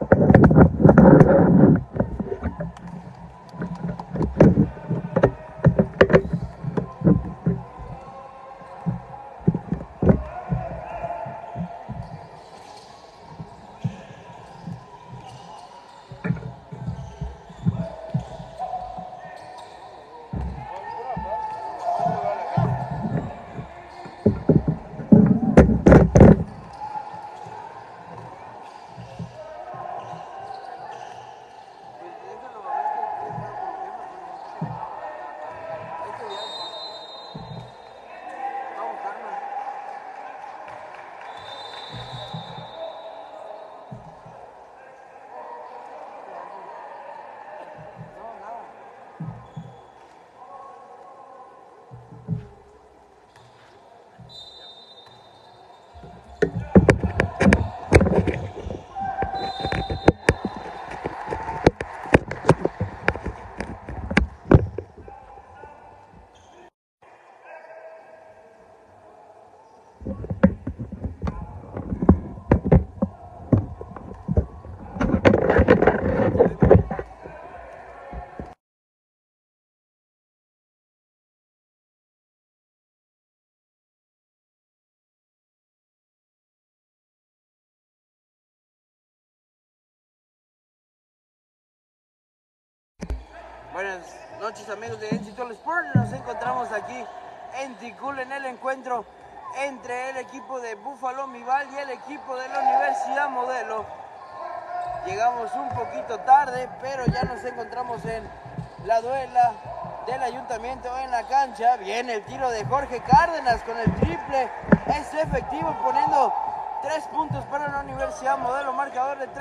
Buenas noches amigos de NC All Sport, nos encontramos aquí en Ticul en el encuentro entre el equipo de Búfalo Mival y el equipo de la Universidad Modelo. Llegamos un poquito tarde, pero ya nos encontramos en la duela del ayuntamiento en la cancha. Viene el tiro de Jorge Cárdenas con el triple, es efectivo poniendo 3 puntos para la Universidad Modelo, marcador de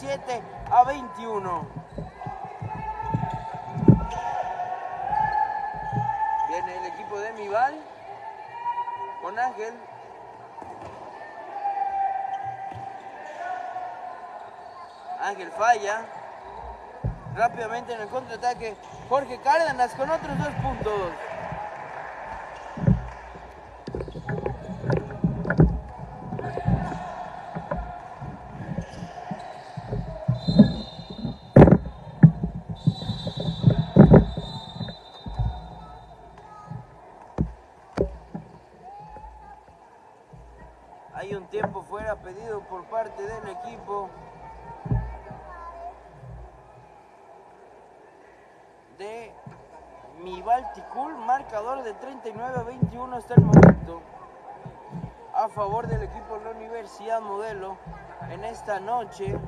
37-21. Viene el equipo de Mival con Ángel. Ángel falla. Rápidamente en el contraataque Jorge Cárdenas con otros 2 puntos. Hay un tiempo fuera pedido por parte del equipo de Mival Ticul, marcador de 39-21 hasta el momento a favor del equipo de la Universidad Modelo en esta noche.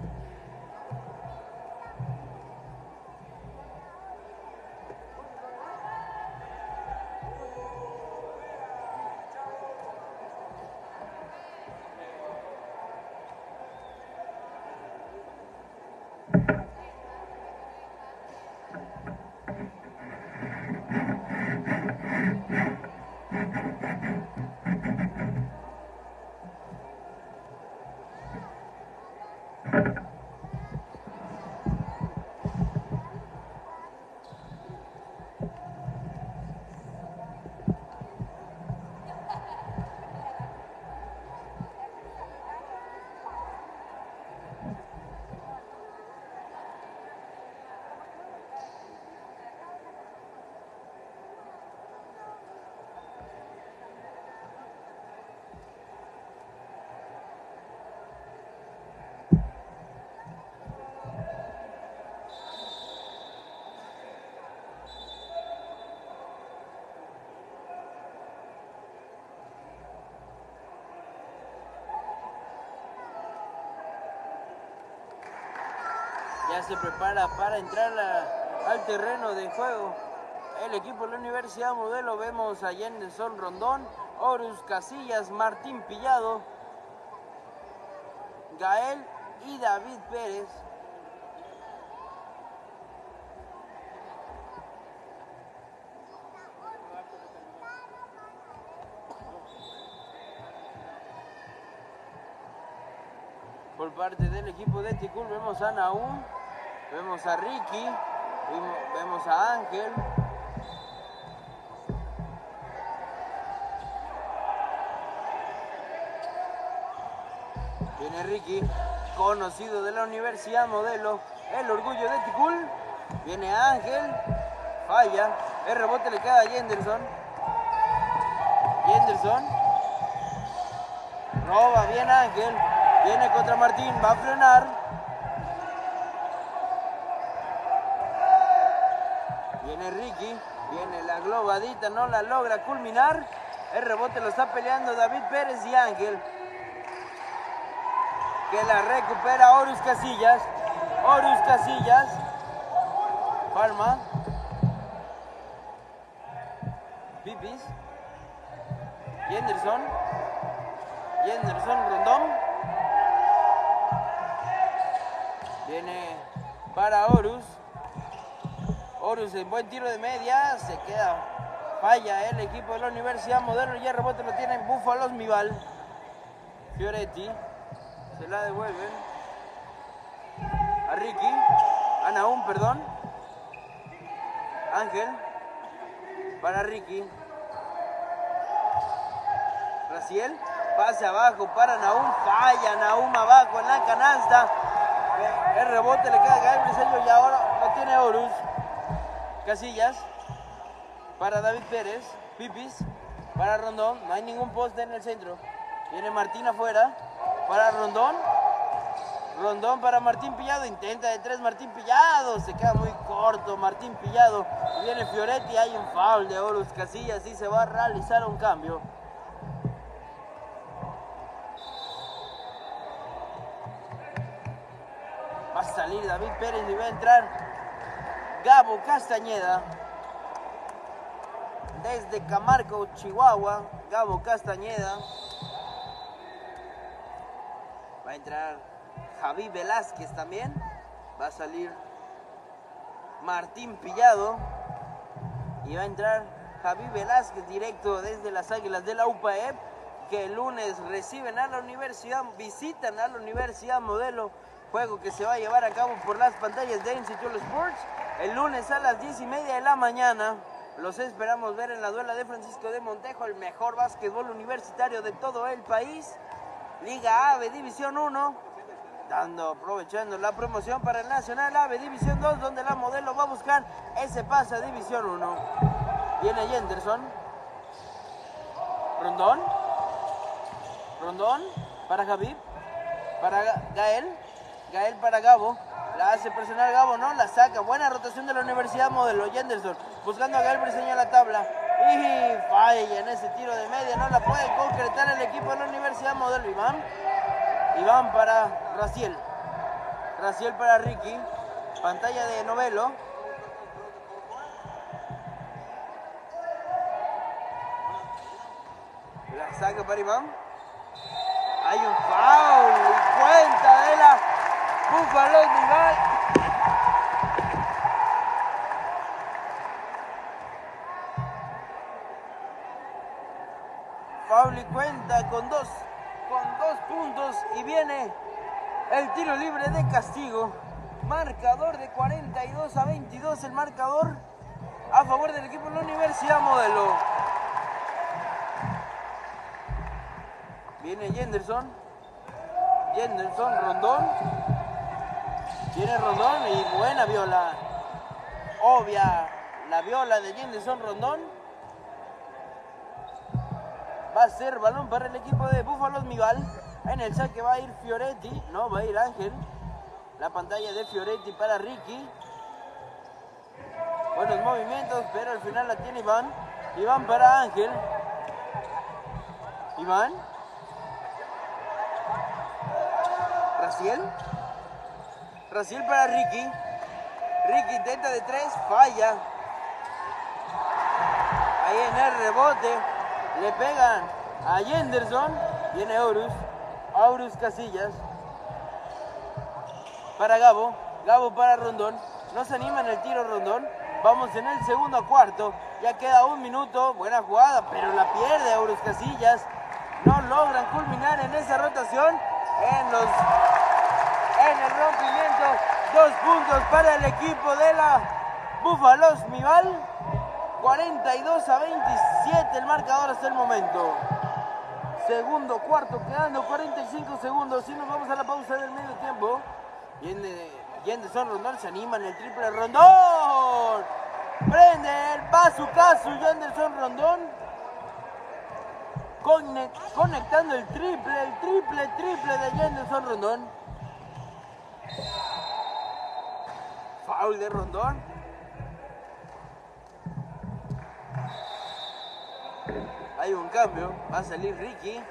Ya se prepara para entrar al terreno de juego el equipo de la Universidad Modelo. Vemos a Jenderson Rondón, Horus Casillas, Martín Pillado, Gael y David Pérez. Por parte del equipo de Ticul vemos a Naum, vemos a Ricky, vemos a Ángel. Viene Ricky conocido de la Universidad Modelo, el orgullo de Ticul. Viene Ángel, falla, el rebote le queda a Jenderson. Roba bien Ángel, viene contra Martín, va a frenar. Viene Ricky, viene la globadita, no la logra culminar. El rebote lo está peleando David Pérez y Ángel, que la recupera Horus Casillas. Palma. Pipis. Jenderson, Rondón. Viene para Horus. Horus en buen tiro de media, se queda, falla el equipo de la Universidad Modelo y el rebote lo tienen Búfalos Mival. Fioretti, se la devuelven a Ricky, a Nahum, perdón. Ángel, para Ricky. Raciel, pase abajo para Nahum, falla Nahum abajo en la canasta. El rebote le queda a Gabriel Briseño y ahora lo tiene Horus. Casillas, para David Pérez, Pipis, para Rondón, no hay ningún poste en el centro. Viene Martín afuera, para Rondón. Rondón para Martín Pillado, intenta de tres Martín Pillado, se queda muy corto Martín Pillado. Y viene Fioretti, hay un foul de Horus Casillas y se va a realizar un cambio. Va a salir David Pérez y va a entrar Gabo Castañeda. Desde Camargo, Chihuahua, Gabo Castañeda. Va a entrar Javi Velázquez también. Va a salir Martín Pillado. Y va a entrar Javi Velázquez directo desde las Águilas de la UPAEP, que el lunes reciben a la universidad, visitan a la Universidad Modelo. Juego que se va a llevar a cabo por las pantallas de Instituto Sports el lunes a las 10:30 de la mañana. Los esperamos ver en la duela de Francisco de Montejo, el mejor básquetbol universitario de todo el país. Liga AVE División 1, aprovechando la promoción para el Nacional AVE División 2, donde la Modelo va a buscar ese pase a División 1. Viene Jenderson. Rondón para Javid, para Gael para Gabo. La hace presionar Gabo, no, la saca. Buena rotación de la Universidad Modelo. Jenderson buscando a Gael Briseño a la tabla. Y falla en ese tiro de media. No la puede concretar el equipo de la Universidad Modelo. Iván para Raciel. Raciel para Ricky. Pantalla de Novelo. La saca para Iván. Hay un foul y cuenta de la Búfalos Mival. Foul y cuenta con dos puntos y viene el tiro libre de castigo. Marcador de 42-22, el marcador a favor del equipo de la Universidad Modelo. Viene Jenderson, Rondón. Viene Rondón y buena viola. Obvia la viola de Jenderson Rondón. Va a ser balón para el equipo de Búfalos Mival. En el saque va a ir Fioretti, no, va a ir Ángel. La pantalla de Fioretti para Ricky. Buenos movimientos, pero al final la tiene Iván. Iván para Ángel. Iván. Raciel para Ricky. Ricky intenta de tres, falla. Ahí en el rebote le pegan a Jenderson. Viene Horus Casillas. Para Gabo para Rondón. No se anima en el tiro Rondón. Vamos en el segundo cuarto. Ya queda un minuto. Buena jugada, pero la pierde Horus Casillas. No logran culminar en esa rotación. En el rompimiento, 2 puntos para el equipo de la Búfalos Mival. 42-27 el marcador hasta el momento. segundo cuarto, quedando 45 segundos y nos vamos a la pausa del medio tiempo. Yenderson Rondón se anima en el triple. Rondón prende el bazucazo. Yenderson Rondón conectando el triple de Yenderson Rondón. Foul de Rondón. Hay un cambio, va a salir Ricky.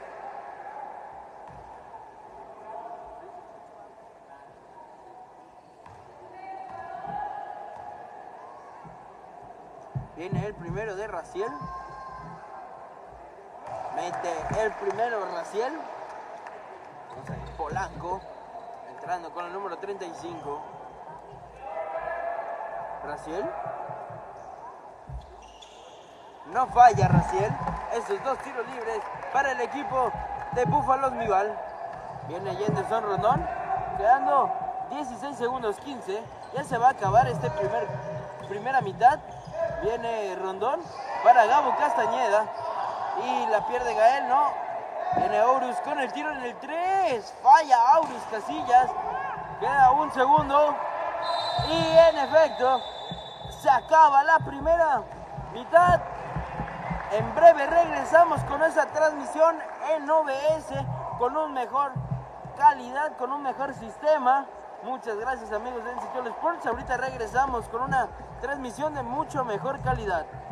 Viene el primero de Raciel. Mete el primero Raciel. Entonces Polanco entrando con el número 35. Raciel. No falla Raciel. Esos dos tiros libres para el equipo de Búfalos Mival. Viene Yenderson Rondón. Quedando 16 segundos 15. Ya se va a acabar esta primera mitad. Viene Rondón para Gabo Castañeda. Y la pierde Gael, ¿no? Viene Aurus con el tiro en el 3. Falla Aurus Casillas. Queda un segundo. Y en efecto, se acaba la primera mitad. En breve regresamos con esa transmisión en OBS, con una mejor calidad, con un mejor sistema. Muchas gracias amigos de NCTUL Sports. Ahorita regresamos con una transmisión de mucho mejor calidad.